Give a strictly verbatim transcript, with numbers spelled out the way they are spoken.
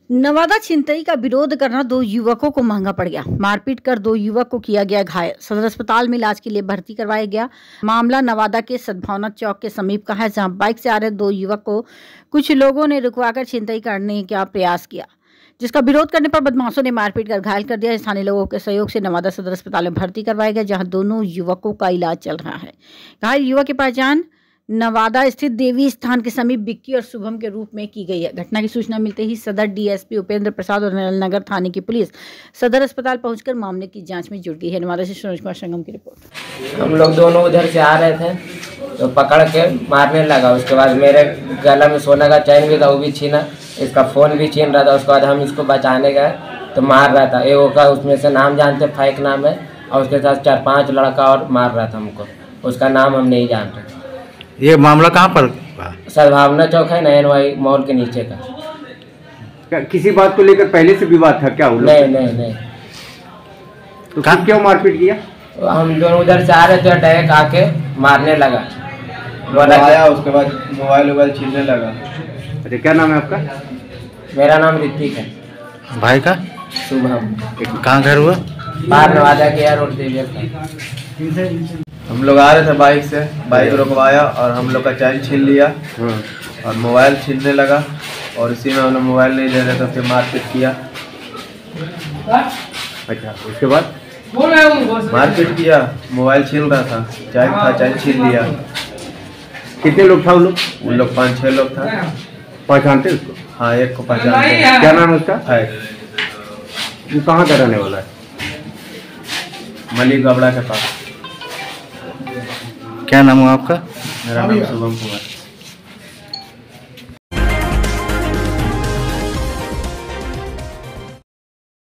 नवादा छिनतई का विरोध करना दो युवकों को महंगा पड़ गया। मारपीट कर दो युवक को किया गया घायल। सदर अस्पताल में इलाज के लिए भर्ती करवाया गया। मामला नवादा के सद्भावना चौक के समीप का है, जहां बाइक से आ रहे दो युवक को कुछ लोगों ने रुकवाकर छिनतई करने का प्रयास किया, जिसका विरोध करने पर बदमाशों ने मारपीट कर घायल कर दिया। स्थानीय लोगों के सहयोग से नवादा सदर अस्पताल में भर्ती करवाया गया, जहां दोनों युवकों का इलाज चल रहा है। घायल युवक की पहचान नवादा स्थित देवी स्थान के समीप बिक्की और शुभम के रूप में की गई है। घटना की सूचना मिलते ही सदर डीएसपी उपेंद्र प्रसाद और नगर थाने की पुलिस सदर अस्पताल पहुंचकर मामले की जांच में जुट गई है। नवादा से सुरेश कुमार संगम की रिपोर्ट। हम लोग दोनों उधर से आ रहे थे तो पकड़ के मारने लगा। उसके बाद मेरे गला में सोने का चैन भी था, वो भी छीना। इसका फ़ोन भी छीन रहा था। उसके बाद हम इसको बचाने गए तो मार रहा था। एक का उसमें से नाम जानते, फाइक नाम है, और उसके साथ चार पाँच लड़का और मार रहा था हमको। उसका नाम हम नहीं जानते। ये मामला कहाँ पर? सद्भावना चौक है ना, एन वाई मॉल के नीचे का। क्या किसी बात को लेकर पहले से विवाद था क्या? नहीं नहीं नहीं। तो क्यों मारपीट किया? हम दोनों उधर से आ रहे थे, अटैक आके मारने लगा। आया उसके बाद मोबाइल वोबाइल छीनने लगा। अच्छा, क्या नाम है आपका? मेरा नाम ऋतिक है। भाई का? शुभम। कहाँ घर हुआ? बाहर नवादा के एयर रोड देवी। हम लोग आ रहे थे बाइक से, बाइक रुकवाया और हम लोग का चैन छीन लिया और मोबाइल छीनने लगा। और इसी में हम लोग मोबाइल नहीं दे रहे तो फिर मारपीट किया। अच्छा, उसके बाद मारपीट किया, मोबाइल छीन रहा था, चैन था, चैन छीन लिया। कितने लोग था उन लोग? उन लोग पाँच छः लोग था। पहचानते उसको? हाँ, एक को पहचानते। क्या नाम है उसका? है, वो कहाँ का रहने वाला है? मलिक गबड़ा के पास। क्या नाम हुआ आपका? मेरा नाम शुभम कुमार।